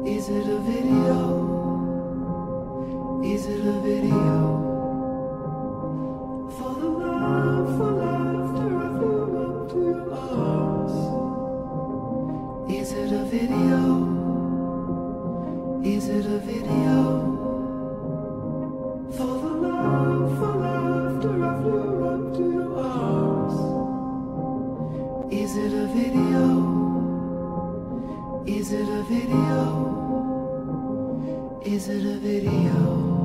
Is it a video? Is it a video? For the love, for laughter, I flew up to your arms. Is it a video? Is it a video? For the love, for laughter, I flew up to your arms. Is it a video? Is it a video? Is it a video?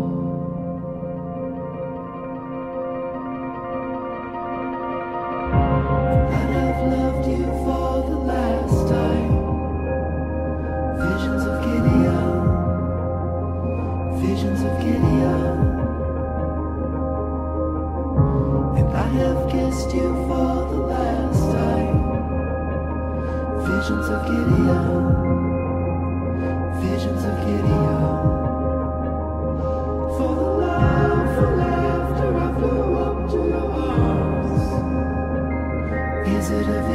I have loved you for the last time. Visions of Gideon, visions of Gideon. And I have kissed you for the last time. Visions of Gideon, visions of Gideon. For the love, for laughter, I flew up to your arms. Is it a